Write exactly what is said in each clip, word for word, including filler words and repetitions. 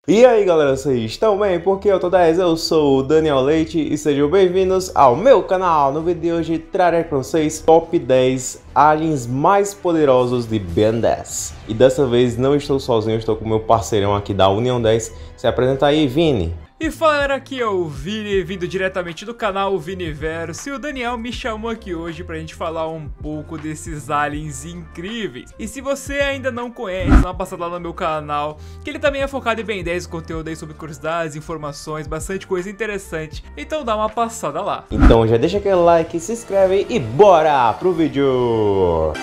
E aí galera, vocês estão bem? Porque eu tô dez, eu sou o Daniel Leite e sejam bem-vindos ao meu canal. No vídeo de hoje trarei para vocês top dez aliens mais poderosos de Ben dez. E dessa vez não estou sozinho, estou com o meu parceirão aqui da União dez. Se apresenta aí, Vini. E fala galera, aqui é o Vini, vindo diretamente do canal Viniverso, e o Daniel me chamou aqui hoje pra gente falar um pouco desses aliens incríveis. E se você ainda não conhece, dá uma passada lá no meu canal, que ele também é focado em Ben dez, conteúdo aí sobre curiosidades, informações, bastante coisa interessante. Então dá uma passada lá. Então já deixa aquele like, se inscreve e bora pro vídeo!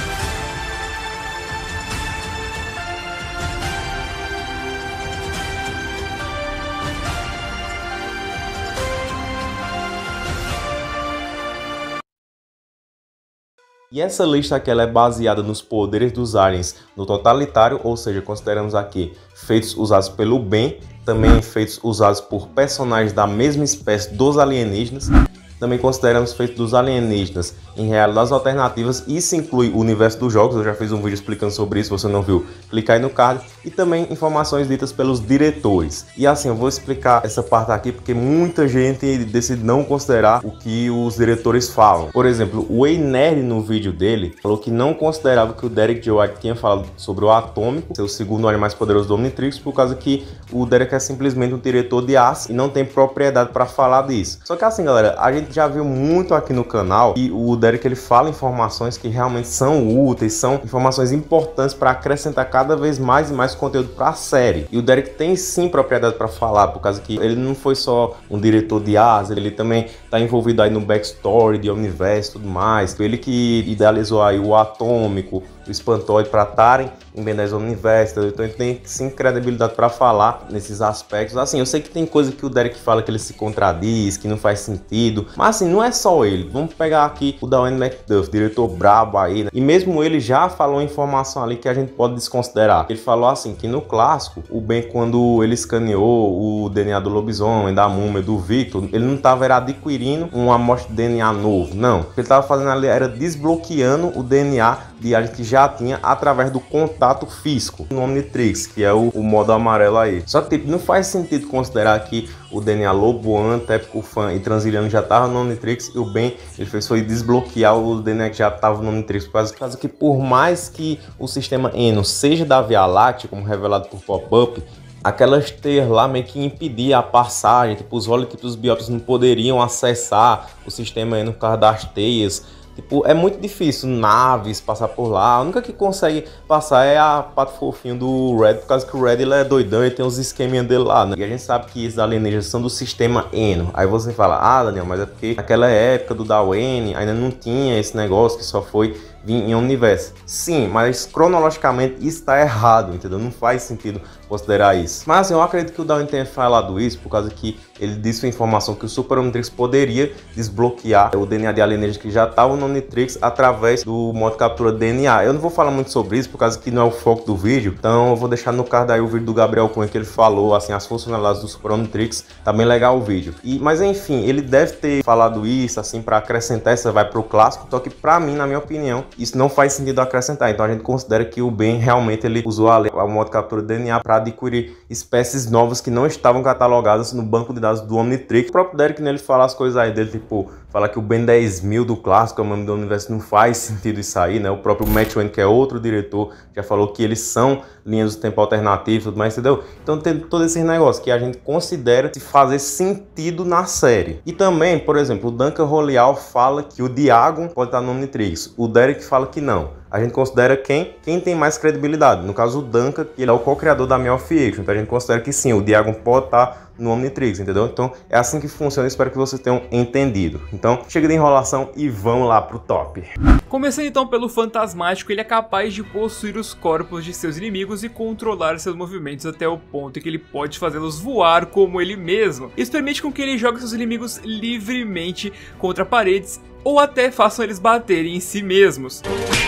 E essa lista aqui ela é baseada nos poderes dos aliens no totalitário, ou seja, consideramos aqui feitos usados pelo bem, também feitos usados por personagens da mesma espécie dos alienígenas, também consideramos feitos dos alienígenas em realidades alternativas. Isso inclui o universo dos jogos, eu já fiz um vídeo explicando sobre isso, se você não viu, clica aí no card, e também informações ditas pelos diretores. E assim, eu vou explicar essa parte aqui porque muita gente decide não considerar o que os diretores falam. Por exemplo, o Einerd no vídeo dele falou que não considerava que o Derek J. White tinha falado sobre o Atômico, ser o segundo alien mais poderoso do Omnitrix, por causa que o Derek é simplesmente um diretor de aço e não tem propriedade para falar disso. Só que assim galera, a gente já viu muito aqui no canal e o Derek ele fala informações que realmente são úteis, são informações importantes para acrescentar cada vez mais e mais conteúdo para a série. E o Derek tem sim propriedade para falar, por causa que ele não foi só um diretor de asa, ele também está envolvido aí no backstory de Omniverse e tudo mais. Foi ele que idealizou aí o Atômico, o Espantoide para estarem em Ben dez Omniverse, então ele tem sim credibilidade para falar nesses aspectos. Assim, eu sei que tem coisa que o Derek fala que ele se contradiz, que não faz sentido, mas assim, não é só ele. Vamos pegar aqui o Dwayne McDuff, diretor brabo aí, né? E mesmo ele já falou informação ali que a gente pode desconsiderar. Ele falou assim, que no clássico, o Ben, quando ele escaneou o D N A do lobisomem, da múmia, do Victor, ele não estava adquirindo uma amostra de D N A novo, não. O que ele estava fazendo ali era desbloqueando o D N A de alien que já tinha através do contato físico no Omnitrix, que é o, o modo amarelo aí. Só que tipo, não faz sentido considerar que o D N A Loboan, Tépico Fan e Transiliano já estava no Omnitrix e o Ben ele fez foi desbloquear o D N A que já estava no Omnitrix, por causa que por mais que o sistema Eno seja da Via Láctea, como revelado por Pop-Up, aquelas teias lá meio que impedia a passagem, tipo, os holotipos biópicos não poderiam acessar o sistema Eno por causa das teias. Tipo, é muito difícil naves passar por lá. A única que consegue passar é a pato fofinho do Red, por causa que o Red ele é doidão e tem uns esqueminhas dele lá, né? E a gente sabe que esses alienígenas são do sistema Eno. Aí você fala, ah Daniel, mas é porque naquela época do Dwayne ainda não tinha esse negócio que só foi vir em Omniverse. Sim, mas cronologicamente isso está errado, entendeu? Não faz sentido considerar isso. Mas assim, eu acredito que o Dwayne tenha falado isso por causa que ele disse a informação que o Super Omnitrix poderia desbloquear o D N A de alienígenas que já estavam no Omnitrix através do modo captura D N A. Eu não vou falar muito sobre isso por causa que não é o foco do vídeo, então eu vou deixar no card aí o vídeo do Gabriel Cunha que ele falou assim as funcionalidades do Super Omnitrix. Tá bem legal o vídeo. E mas enfim, ele deve ter falado isso assim para acrescentar essa vai pro clássico, só que para mim, na minha opinião, isso não faz sentido acrescentar. Então a gente considera que o Ben realmente ele usou a o modo captura D N A para adquirir espécies novas que não estavam catalogadas no banco de dados do Omnitrix. O próprio Derek nele fala as coisas aí dele, tipo, fala que o Ben dez mil do clássico, o nome do universo, não faz sentido isso aí, né? O próprio Matt Wayne, que é outro diretor, já falou que eles são linhas do tempo alternativo e tudo mais, entendeu? Então tem todo esse negócio que a gente considera se fazer sentido na série. E também, por exemplo, o Duncan Roleal fala que o Diagon pode estar no Omnitrix. O Derek fala que não. A gente considera quem, quem tem mais credibilidade. No caso, o Duncan, que ele é o co-criador da Meow Fiction. Então a gente considera que sim, o Diagon pode estar no Omnitrix, entendeu? Então é assim que funciona, espero que vocês tenham entendido. Então chega de enrolação e vamos lá pro top. Começando então pelo Fantasmático, ele é capaz de possuir os corpos de seus inimigos e controlar seus movimentos até o ponto em que ele pode fazê-los voar como ele mesmo. Isso permite com que ele jogue seus inimigos livremente contra paredes ou até façam eles baterem em si mesmos.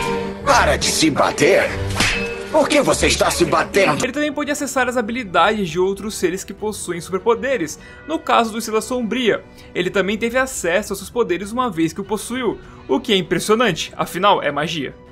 Para de se bater! Por que você está se batendo? Ele também pode acessar as habilidades de outros seres que possuem superpoderes. No caso do Estrela Sombria, ele também teve acesso aos seus poderes uma vez que o possuiu, o que é impressionante, afinal é magia.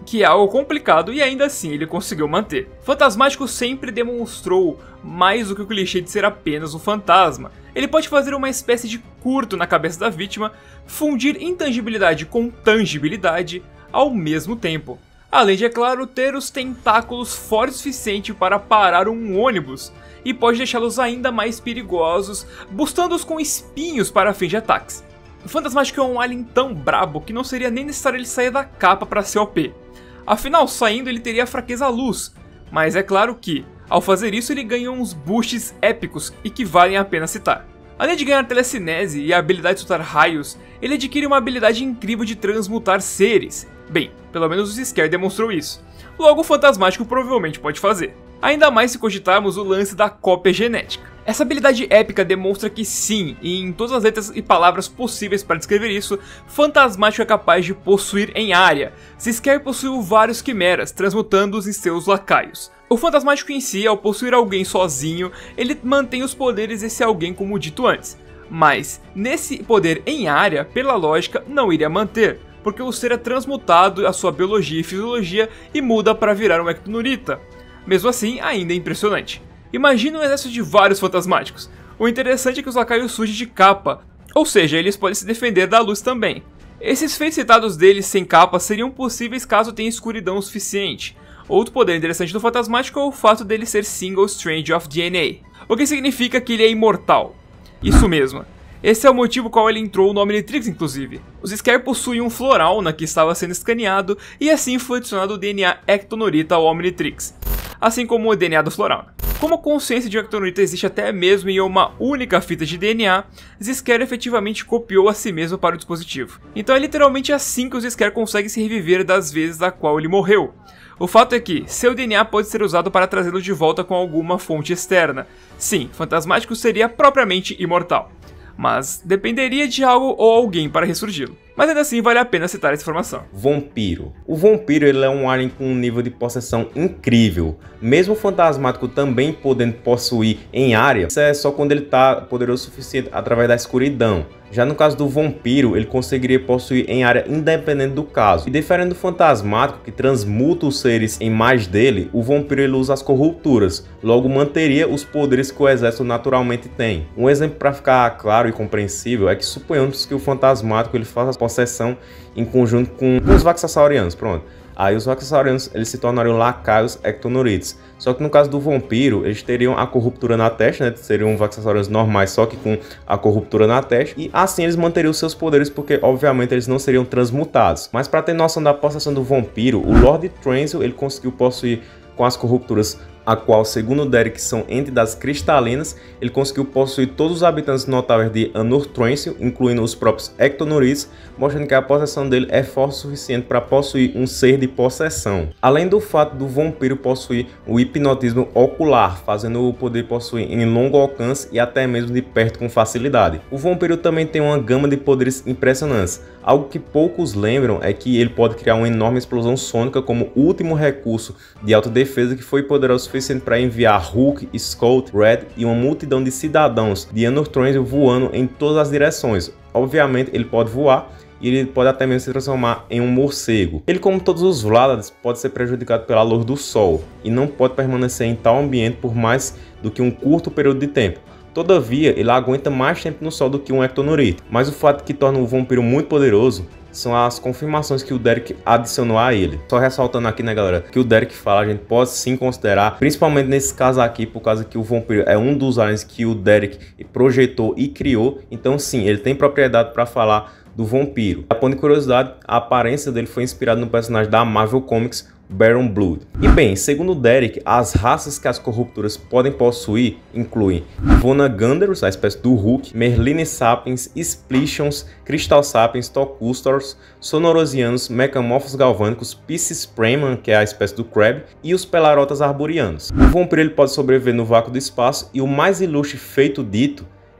que é algo complicado e ainda assim ele conseguiu manter. Fantasmático sempre demonstrou mais do que o clichê de ser apenas um fantasma. Ele pode fazer uma espécie de curto na cabeça da vítima, fundir intangibilidade com tangibilidade ao mesmo tempo. Além de, é claro, ter os tentáculos fortes o suficiente para parar um ônibus e pode deixá-los ainda mais perigosos, bustando-os com espinhos para fins de ataques. O Fantasmático é um alien tão brabo que não seria nem necessário ele sair da capa para ser O P. Afinal, saindo ele teria fraqueza à luz, mas é claro que, ao fazer isso, ele ganha uns boosts épicos e que valem a pena citar. Além de ganhar telecinese e a habilidade de soltar raios, ele adquire uma habilidade incrível de transmutar seres. Bem, pelo menos o Skier demonstrou isso. Logo, o Fantasmático provavelmente pode fazer. Ainda mais se cogitarmos o lance da cópia genética. Essa habilidade épica demonstra que sim, e em todas as letras e palavras possíveis para descrever isso, Fantasmático é capaz de possuir em área. Skier possuiu vários quimeras, transmutando-os em seus lacaios. O Fantasmático em si, ao possuir alguém sozinho, ele mantém os poderes desse alguém como dito antes. Mas, nesse poder em área, pela lógica, não iria manter, porque o ser é transmutado a sua biologia e fisiologia e muda para virar um Ectonurita. Mesmo assim, ainda é impressionante. Imagina um exército de vários fantasmáticos. O interessante é que os lacaios surgem de capa, ou seja, eles podem se defender da luz também. Esses feitos citados deles sem capa seriam possíveis caso tenha escuridão o suficiente. Outro poder interessante do Fantasmático é o fato dele ser Single Strand of D N A, o que significa que ele é imortal. Isso mesmo. Esse é o motivo qual ele entrou no Omnitrix, inclusive. Os Skier possuem um Florauna que estava sendo escaneado e assim foi adicionado o D N A Ectonurita ao Omnitrix, assim como o D N A do Florauna. Como a consciência de um Ectonurita existe até mesmo em uma única fita de D N A, Skier efetivamente copiou a si mesmo para o dispositivo. Então é literalmente assim que o Skier consegue se reviver das vezes da qual ele morreu. O fato é que seu D N A pode ser usado para trazê-lo de volta com alguma fonte externa. Sim, Fantasmático seria propriamente imortal, mas dependeria de algo ou alguém para ressurgi-lo. Mas ainda assim vale a pena citar essa informação. Vampiro. O Vampiro ele é um alien com um nível de possessão incrível. Mesmo o Fantasmático também podendo possuir em área, isso é só quando ele está poderoso o suficiente através da escuridão. Já no caso do Vampiro, ele conseguiria possuir em área independente do caso. E diferente do Fantasmático, que transmuta os seres em mais dele, o Vampiro ele usa as corrupturas, logo manteria os poderes que o exército naturalmente tem. Um exemplo para ficar claro e compreensível é que suponhamos que o Fantasmático ele faça possessão em conjunto com os Vaxasaurianos, pronto. Aí os Vaxasaurianos eles se tornariam lacaios Ectonurites. Só que no caso do Vampiro, eles teriam a corruptura na testa, né? Seriam Vaxasaurianos normais, só que com a corruptura na testa. E assim eles manteriam seus poderes, porque obviamente eles não seriam transmutados. Mas para ter noção da possessão do Vampiro, o Lord Transil ele conseguiu possuir com as corrupturas, a qual, segundo Derek, são entidades cristalinas. Ele conseguiu possuir todos os habitantes notáveis de Anur Transil, incluindo os próprios Ectonurites, mostrando que a possessão dele é forte o suficiente para possuir um ser de possessão. Além do fato do Vampiro possuir o hipnotismo ocular, fazendo o poder possuir em longo alcance e até mesmo de perto com facilidade. O Vampiro também tem uma gama de poderes impressionantes. Algo que poucos lembram é que ele pode criar uma enorme explosão sônica como último recurso de autodefesa, que foi poderoso o suficiente para enviar Hulk, Scout, Red e uma multidão de cidadãos de Anur Transil voando em todas as direções. Obviamente ele pode voar e ele pode até mesmo se transformar em um morcego. Ele, como todos os Vladas, pode ser prejudicado pela luz do sol e não pode permanecer em tal ambiente por mais do que um curto período de tempo. Todavia, ele aguenta mais tempo no sol do que um Ectonurita. Mas o fato que torna o Vampiro muito poderoso são as confirmações que o Derek adicionou a ele. Só ressaltando aqui, né, galera, que o Derek fala, a gente pode sim considerar, principalmente nesse caso aqui, por causa que o Vampiro é um dos aliens que o Derek projetou e criou. Então sim, ele tem propriedade para falar do Vampiro. A ponto de curiosidade, a aparência dele foi inspirada no personagem da Marvel Comics, Baron Blood. E bem, segundo Derek, as raças que as corrupturas podem possuir incluem Vonaganders, a espécie do Hulk, Merlini Sapiens, Splishons, Crystal Sapiens, Tocustors, Sonorosianos, Mecamorphos Galvânicos, Piscis Preman, que é a espécie do Crab, e os Pelarotas Arborianos. O Vampiro ele pode sobreviver no vácuo do espaço e o mais ilustre feito dito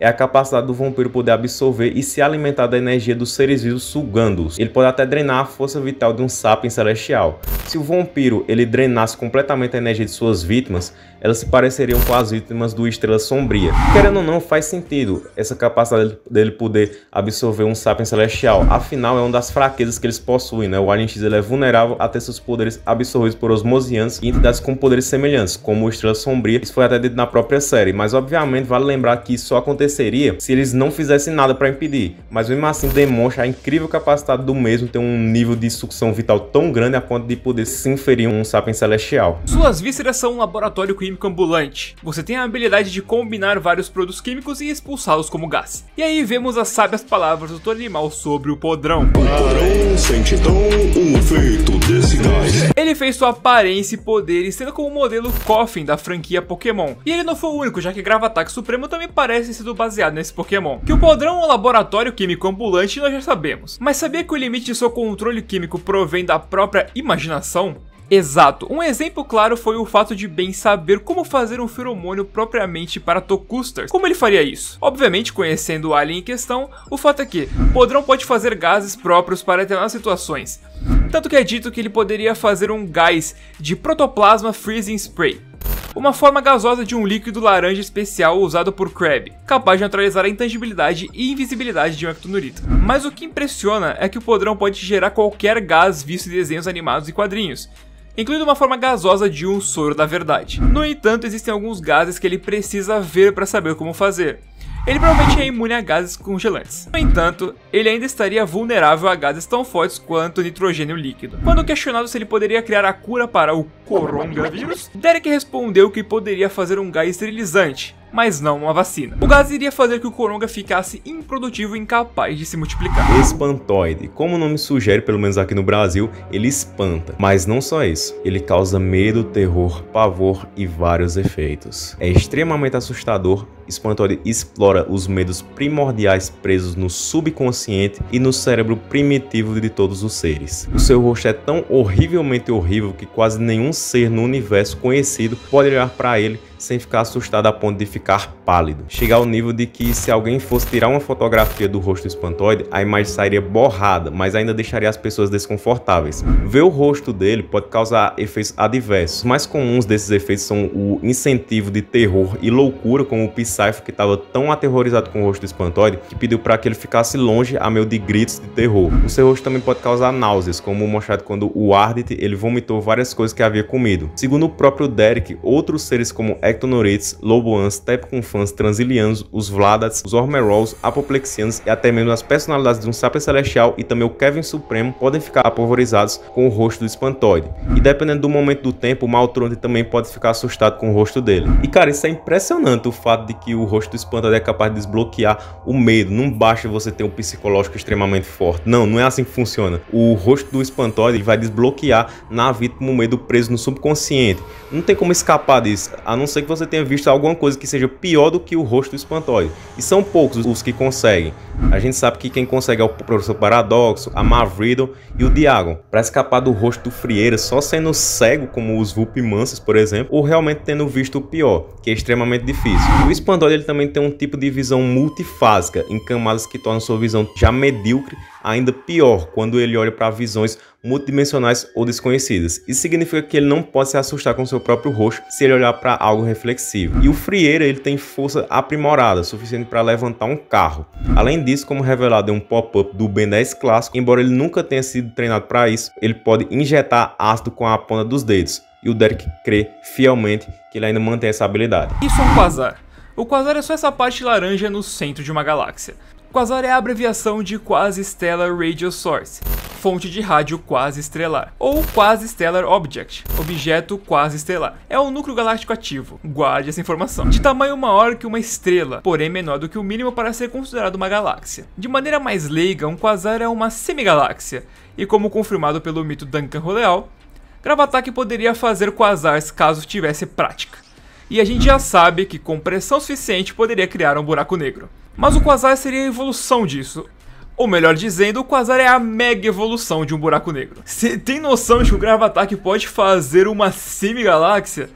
é a capacidade do vampiro poder absorver e se alimentar da energia dos seres vivos sugando-os. Ele pode até drenar a força vital de um sapiens celestial. Se o vampiro ele drenasse completamente a energia de suas vítimas, elas se pareceriam com as vítimas do Estrela Sombria. Querendo ou não, faz sentido essa capacidade dele poder absorver um sapiens celestial. Afinal, é uma das fraquezas que eles possuem, né? O Alien X ele é vulnerável a ter seus poderes absorvidos por osmosianos e entidades com poderes semelhantes, como o Estrela Sombria. Isso foi até dito na própria série, mas obviamente vale lembrar que isso só aconteceria se eles não fizessem nada para impedir. Mas mesmo assim demonstra a incrível capacidade do mesmo ter um nível de sucção vital tão grande a ponto de poder se inferir um sapiens celestial. Suas vísceras são um laboratório químico ambulante. Você tem a habilidade de combinar vários produtos químicos e expulsá-los como gás. E aí vemos as sábias palavras do doutor Animal sobre o podrão. O podrão sente então o efeito desse gás. Ele fez sua aparência e poderes sendo como o modelo Coffin da franquia Pokémon. E ele não foi o único, já que Gravataque Supremo também parece ter sido baseado nesse Pokémon. Que o podrão é um laboratório químico ambulante nós já sabemos. Mas sabia que o limite de seu controle químico provém da própria imaginação? Exato, um exemplo claro foi o fato de Ben saber como fazer um feromônio propriamente para Tocusters. Como ele faria isso? Obviamente, conhecendo o alien em questão, o fato é que o podrão pode fazer gases próprios para determinadas situações. Tanto que é dito que ele poderia fazer um gás de protoplasma freezing spray, uma forma gasosa de um líquido laranja especial usado por Crab, capaz de neutralizar a intangibilidade e invisibilidade de um ectonurita. Mas o que impressiona é que o podrão pode gerar qualquer gás visto em desenhos animados e quadrinhos, incluindo uma forma gasosa de um soro da verdade. No entanto, existem alguns gases que ele precisa ver para saber como fazer. Ele provavelmente é imune a gases congelantes. No entanto, ele ainda estaria vulnerável a gases tão fortes quanto nitrogênio líquido. Quando questionado se ele poderia criar a cura para o coronavírus, Derek respondeu que poderia fazer um gás esterilizante, mas não uma vacina. O gás iria fazer que o coronga ficasse improdutivo e incapaz de se multiplicar. Espantoide. Como o nome sugere, pelo menos aqui no Brasil, ele espanta. Mas não só isso. Ele causa medo, terror, pavor e vários efeitos. É extremamente assustador. Espantoide explora os medos primordiais presos no subconsciente e no cérebro primitivo de todos os seres. O seu rosto é tão horrivelmente horrível que quase nenhum ser no universo conhecido pode olhar para ele sem ficar assustado a ponto de ficar pálido. Chegar ao nível de que se alguém fosse tirar uma fotografia do rosto do espantoide, a imagem sairia borrada, mas ainda deixaria as pessoas desconfortáveis. Ver o rosto dele pode causar efeitos adversos. Os mais comuns desses efeitos são o incentivo de terror e loucura, como o Psycho, que estava tão aterrorizado com o rosto do espantoide que pediu para que ele ficasse longe a meio de gritos de terror. O seu rosto também pode causar náuseas, como mostrado quando o Ardit ele vomitou várias coisas que havia comido. Segundo o próprio Derek, outros seres como Ectonurites, Loboans, Tepconfans, Transilianos, os Vladats, os Ormerals, Apoplexianos e até mesmo as personalidades de um Sapiens Celestial e também o Kevin Supremo podem ficar apavorizados com o rosto do espantoide. E dependendo do momento do tempo, o Maltronte também pode ficar assustado com o rosto dele. E cara, isso é impressionante, o fato de que o rosto do espantoide é capaz de desbloquear o medo. Não basta você ter um psicológico extremamente forte. Não, não é assim que funciona. O rosto do espantoide vai desbloquear na vítima o medo preso no subconsciente. Não tem como escapar disso, a não ser que você tenha visto alguma coisa que seja pior do que o rosto do espantoide. E são poucos os que conseguem. A gente sabe que quem consegue é o Professor Paradoxo, a Mavriddle e o Diagon. Para escapar do rosto do Frieira só sendo cego, como os Vulpimansos, por exemplo, ou realmente tendo visto o pior, que é extremamente difícil. O espantoide ele também tem um tipo de visão multifásica, em camadas que tornam sua visão já medíocre ainda pior quando ele olha para visões multidimensionais ou desconhecidas. Isso significa que ele não pode se assustar com seu próprio rosto se ele olhar para algo reflexivo. E o Frieira ele tem força aprimorada, suficiente para levantar um carro. Além disso, como revelado em um pop-up do Ben dez clássico, embora ele nunca tenha sido treinado para isso, ele pode injetar ácido com a ponta dos dedos. E o Derek crê fielmente que ele ainda mantém essa habilidade. Isso é um quasar. O quasar é só essa parte laranja no centro de uma galáxia. Quasar é a abreviação de Quasi-Stellar Radio Source, fonte de rádio quasi-estrelar, ou Quasi-Stellar Object, objeto quasi-estelar. É um núcleo galáctico ativo, guarde essa informação, de tamanho maior que uma estrela, porém menor do que o mínimo para ser considerado uma galáxia. De maneira mais leiga, um quasar é uma semigaláxia, e como confirmado pelo mito Duncan Roleal, Gravataque poderia fazer quasars caso tivesse prática. E a gente já sabe que com pressão suficiente poderia criar um buraco negro. Mas o quasar seria a evolução disso. Ou melhor dizendo, o quasar é a mega evolução de um buraco negro. Você tem noção de que o Gravataque pode fazer uma semigaláxia?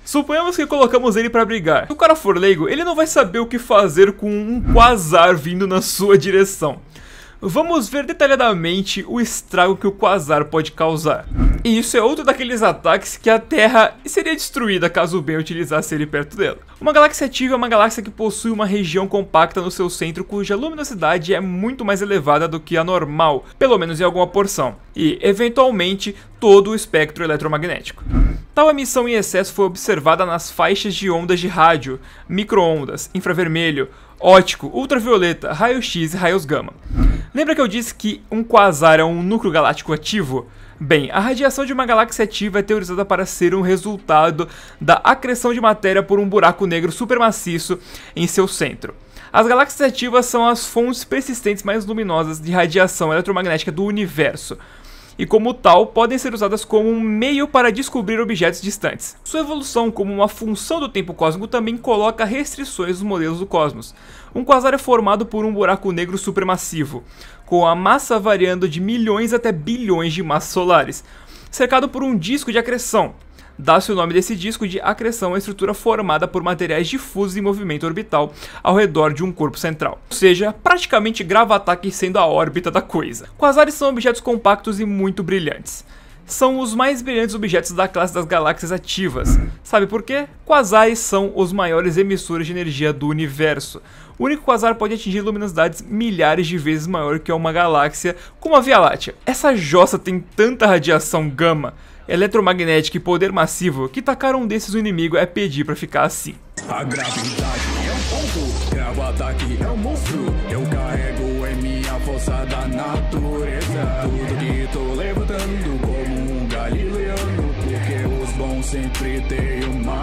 Suponhamos que colocamos ele pra brigar. Se o cara for leigo, ele não vai saber o que fazer com um quasar vindo na sua direção. Vamos ver detalhadamente o estrago que o quasar pode causar. E isso é outro daqueles ataques que a Terra seria destruída caso o Ben utilizasse ele perto dela. Uma galáxia ativa é uma galáxia que possui uma região compacta no seu centro cuja luminosidade é muito mais elevada do que a normal, pelo menos em alguma porção, e, eventualmente, todo o espectro eletromagnético. Tal emissão em excesso foi observada nas faixas de ondas de rádio, micro-ondas, infravermelho, óptico, ultravioleta, raio-x e raios gama. Lembra que eu disse que um quasar é um núcleo galáctico ativo? Bem, a radiação de uma galáxia ativa é teorizada para ser um resultado da acreção de matéria por um buraco negro supermaciço em seu centro. As galáxias ativas são as fontes persistentes mais luminosas de radiação eletromagnética do universo, e como tal, podem ser usadas como um meio para descobrir objetos distantes. Sua evolução como uma função do tempo cósmico também coloca restrições nos modelos do cosmos. Um quasar é formado por um buraco negro supermassivo, com a massa variando de milhões até bilhões de massas solares, cercado por um disco de acreção. Dá-se o nome desse disco de acreção à estrutura formada por materiais difusos em movimento orbital ao redor de um corpo central, ou seja, praticamente gravitar aquecendo a órbita da coisa. Quasares são objetos compactos e muito brilhantes. São os mais brilhantes objetos da classe das galáxias ativas. Sabe por quê? Quasares são os maiores emissores de energia do universo. O único quasar pode atingir luminosidades milhares de vezes maior que uma galáxia como a Via Láctea. Essa jossa tem tanta radiação gama, eletromagnética e poder massivo que tacar um desses no inimigo é pedir pra ficar assim. A gravidade é um ponto, grava ataque é um monstro. Eu carrego em minha força da natureza. Tudo que tô levantando como um galileano, porque os bons sempre têm uma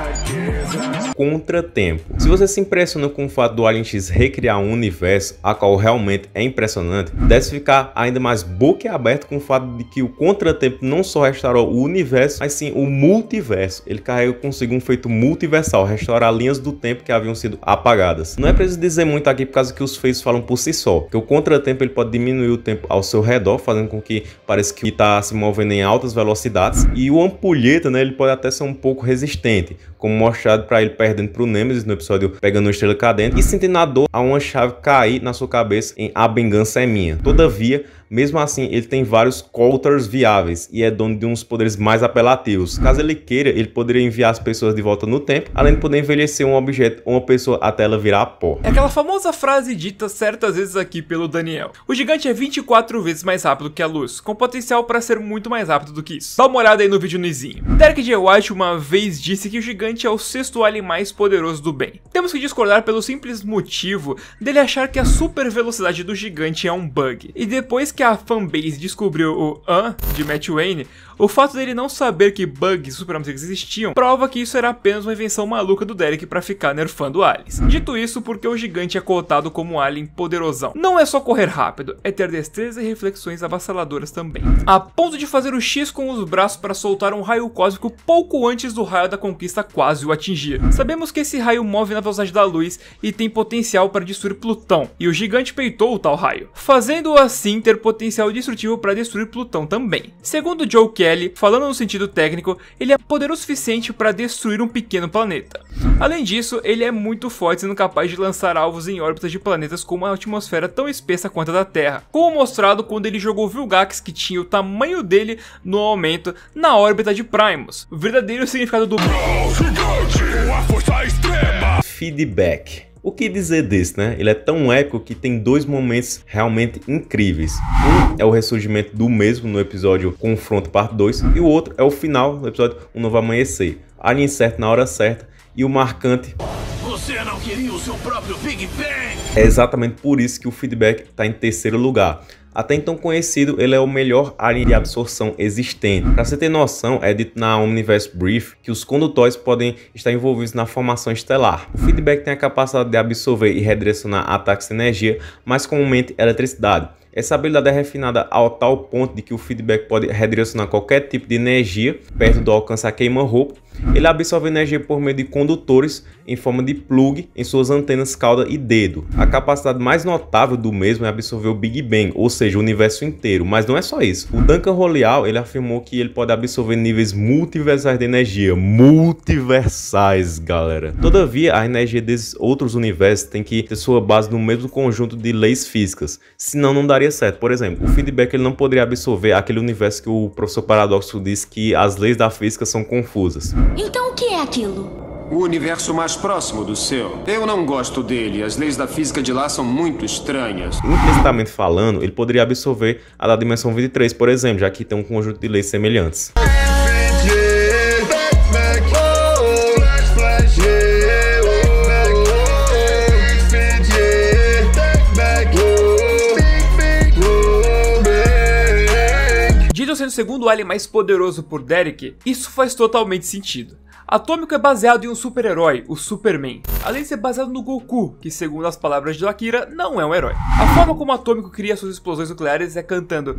fraqueza. Contratempo. Se você se impressiona com o fato do Alien X recriar um universo, a qual realmente é impressionante, deve ficar ainda mais boquiaberto com o fato de que o Contratempo não só restaurou o universo, mas sim o multiverso. Ele carrega consigo um feito multiversal, restaurar linhas do tempo que haviam sido apagadas. Não é preciso dizer muito aqui por causa que os feitos falam por si só, que o Contratempo ele pode diminuir o tempo ao seu redor, fazendo com que pareça que está se movendo em altas velocidades, e o Ampulheta, né, ele pode até ser um pouco resistente, como mostrado para ele perdendo para o Nemesis no episódio Pegando uma Estrela Cadente e sentindo a dor a uma chave cair na sua cabeça em A Vingança é Minha. Todavia, mesmo assim, ele tem vários coulters viáveis e é dono de uns poderes mais apelativos. Caso ele queira, ele poderia enviar as pessoas de volta no tempo, além de poder envelhecer um objeto ou uma pessoa até ela virar pó. É aquela famosa frase dita certas vezes aqui pelo Daniel. O gigante é vinte e quatro vezes mais rápido que a luz, com potencial para ser muito mais rápido do que isso. Dá uma olhada aí no vídeo no izinho. Derek J. White uma vez disse que o gigante é o sexto alien mais poderoso do bem. Temos que discordar pelo simples motivo dele achar que a super velocidade do gigante é um bug. E depois que a fanbase descobriu o An de Matt Wayne, o fato dele não saber que bugs supremacistas existiam prova que isso era apenas uma invenção maluca do Derek para ficar nerfando aliens. Dito isso, porque o gigante é cotado como um alien poderosão. Não é só correr rápido, é ter destreza e reflexões avassaladoras também. A ponto de fazer o X com os braços para soltar um raio cósmico pouco antes do raio da conquista quase o atingir. Sabemos que esse raio move na velocidade da luz e tem potencial para destruir Plutão, e o gigante peitou o tal raio, fazendo-o assim ter potencial destrutivo para destruir Plutão também. Segundo Joe Kelly, falando no sentido técnico, ele é poderoso o suficiente para destruir um pequeno planeta. Além disso, ele é muito forte, sendo capaz de lançar alvos em órbitas de planetas com uma atmosfera tão espessa quanto a da Terra, como mostrado quando ele jogou Vilgax, que tinha o tamanho dele no aumento, na órbita de Primus. O verdadeiro significado do feedback. O que dizer desse, né? Ele é tão épico que tem dois momentos realmente incríveis. Um é o ressurgimento do mesmo no episódio Confronto Parte dois e o outro é o final do episódio Um Novo Amanhecer. Alien certo na hora certa e o marcante... Você não queria o seu próprio Big Bang? É exatamente por isso que o feedback está em terceiro lugar. Até então conhecido, ele é o melhor alien de absorção existente. Para você ter noção, é dito na Omniverse Brief que os condutores podem estar envolvidos na formação estelar. O feedback tem a capacidade de absorver e redirecionar ataques de energia, mais comumente eletricidade. Essa habilidade é refinada ao tal ponto de que o feedback pode redirecionar qualquer tipo de energia perto do alcance a queima-roupa, Ele absorve energia por meio de condutores em forma de plug em suas antenas, cauda e dedo. A capacidade mais notável do mesmo é absorver o Big Bang, ou seja, o universo inteiro, mas não é só isso. O Duncan Royal, ele afirmou que ele pode absorver níveis multiversais de energia. Multiversais, galera. Todavia, a energia desses outros universos tem que ter sua base no mesmo conjunto de leis físicas, senão não daria certo. Por exemplo, o feedback ele não poderia absorver aquele universo que o professor Paradoxo disse que as leis da física são confusas. Então o que é aquilo? O universo mais próximo do seu. Eu não gosto dele, as leis da física de lá são muito estranhas. Implicitamente falando, ele poderia absorver a da dimensão vinte e três, por exemplo, já que tem um conjunto de leis semelhantes. Dito sendo o segundo alien mais poderoso por Derek, isso faz totalmente sentido. Atômico é baseado em um super-herói, o Superman, além de ser baseado no Goku, que segundo as palavras de Akira, não é um herói. A forma como Atômico cria suas explosões nucleares é cantando,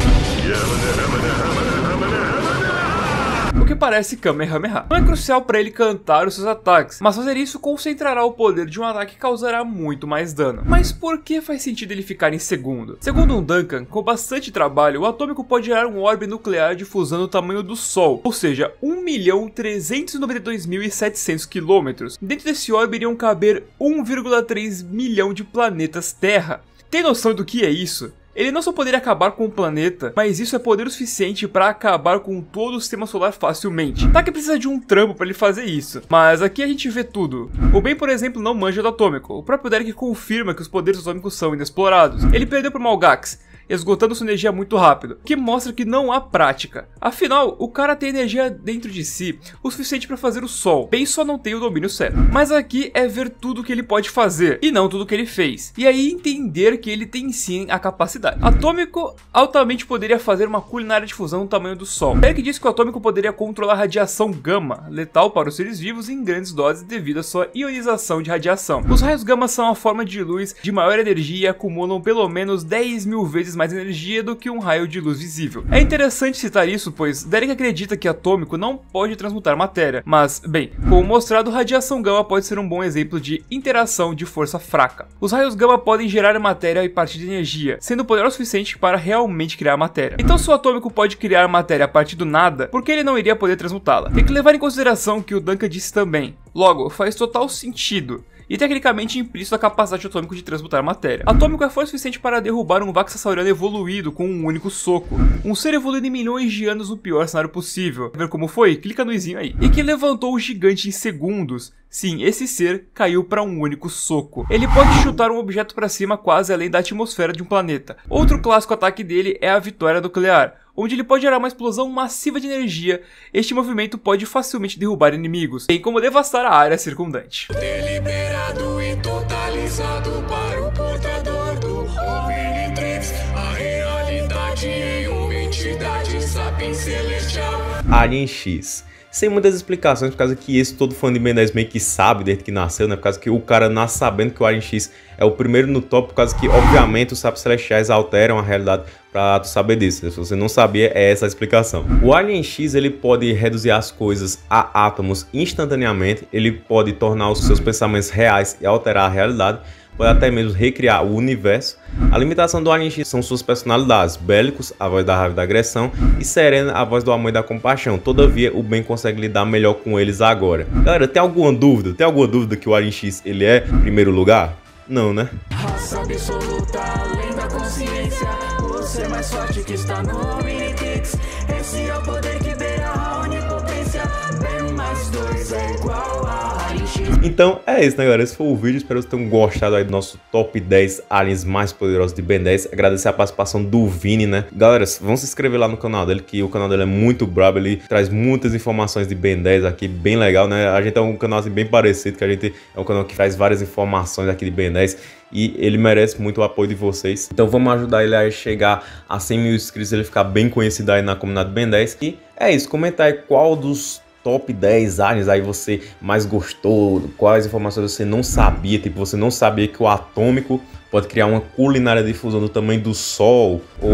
o que parece Kamehameha. Não é crucial para ele cantar os seus ataques, mas fazer isso concentrará o poder de um ataque que causará muito mais dano. Mas por que faz sentido ele ficar em segundo? Segundo um Duncan, com bastante trabalho, o Atômico pode gerar um orbe nuclear de fusão do tamanho do Sol, ou seja, um milhão trezentos e noventa e dois mil e setecentos quilômetros. Dentro desse orbe iriam caber um vírgula três milhão de planetas Terra. Tem noção do que é isso? Ele não só poderia acabar com o planeta, mas isso é poder o suficiente para acabar com todo o sistema solar facilmente. Tá que precisa de um trampo para ele fazer isso, mas aqui a gente vê tudo. O Ben, por exemplo, não manja do Atômico. O próprio Derek confirma que os poderes atômicos são inexplorados. Ele perdeu para o Malgax, esgotando sua energia muito rápido, o que mostra que não há prática. Afinal, o cara tem energia dentro de si o suficiente para fazer o Sol, bem só não tem o domínio certo. Mas aqui é ver tudo que ele pode fazer, e não tudo que ele fez, e aí entender que ele tem sim a capacidade. Atômico altamente poderia fazer uma culinária de fusão no tamanho do Sol. Derek disse que o Atômico poderia controlar a radiação gama, letal para os seres vivos em grandes doses devido à sua ionização de radiação. Os raios gama são a forma de luz de maior energia e acumulam pelo menos dez mil vezes mais energia do que um raio de luz visível. É interessante citar isso, pois Derek acredita que Atômico não pode transmutar matéria, mas, bem, como mostrado, radiação gama pode ser um bom exemplo de interação de força fraca. Os raios gama podem gerar matéria e partir de energia, sendo poder o suficiente para realmente criar matéria. Então, se o Atômico pode criar matéria a partir do nada, por que ele não iria poder transmutá-la? Tem que levar em consideração que o Duncan disse também. Logo, faz total sentido e tecnicamente implícito a capacidade atômico de transmutar matéria. Atômico é forte o suficiente para derrubar um Vaxasauriano evoluído com um único soco. Um ser evoluído em milhões de anos no pior cenário possível. Quer ver como foi? Clica no izinho aí. E que levantou o gigante em segundos. Sim, esse ser caiu para um único soco. Ele pode chutar um objeto para cima quase além da atmosfera de um planeta. Outro clássico ataque dele é a vitória nuclear, onde ele pode gerar uma explosão massiva de energia. Este movimento pode facilmente derrubar inimigos, bem como devastar a área circundante. Deliberado e totalizado para o portador do Omnitrix, a realidade em uma entidade sapiens celestial. Alien X. Sem muitas explicações, por causa que esse todo fã de Ben dez meio que sabe desde que nasceu, né? Por causa que o cara nasce sabendo que o Alien X é o primeiro no top, por causa que, obviamente, os sapos celestiais alteram a realidade pra tu saber disso. Se você não sabia, é essa a explicação. O Alien X, ele pode reduzir as coisas a átomos instantaneamente, ele pode tornar os seus pensamentos reais e alterar a realidade, pode até mesmo recriar o universo. A limitação do Alien X são suas personalidades: Bélicos, a voz da raiva e da agressão, e Serena, a voz do amor e da compaixão. Todavia, o Ben consegue lidar melhor com eles agora. Galera, tem alguma dúvida? Tem alguma dúvida que o Alien X ele é primeiro lugar? Não, né? Raça absoluta, além da consciência, o ser mais forte que está no Omnitrix. Esse é o poder que beira a onipotência. Ben mais dois é igual a Alien X. Então é isso, né, galera? Esse foi o vídeo. Espero que vocês tenham gostado aí do nosso top dez aliens mais poderosos de Ben dez. Agradecer a participação do Vini, né? Galera, vão se inscrever lá no canal dele, que o canal dele é muito brabo. Ele traz muitas informações de Ben dez aqui, bem legal, né? A gente é um canal assim, bem parecido, que a gente é um canal que traz várias informações aqui de Ben dez. E ele merece muito o apoio de vocês. Então vamos ajudar ele a chegar a cem mil inscritos, ele ficar bem conhecido aí na comunidade Ben dez. E é isso, comenta aí qual dos top dez aliens aí você mais gostou, quais informações você não sabia, tipo, você não sabia que o Atômico pode criar uma culinária de fusão do tamanho do Sol, ou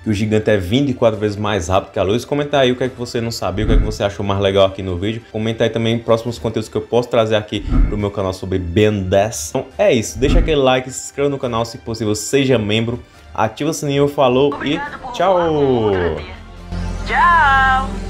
que o gigante é vinte e quatro vezes mais rápido que a luz. Comenta aí o que é que você não sabia, o que é que você achou mais legal aqui no vídeo. Comenta aí também próximos conteúdos que eu posso trazer aqui pro meu canal sobre Ben dez. Então é isso, deixa aquele like, se inscreva no canal, se possível seja membro, ativa o sininho, falou e tchau! Tchau!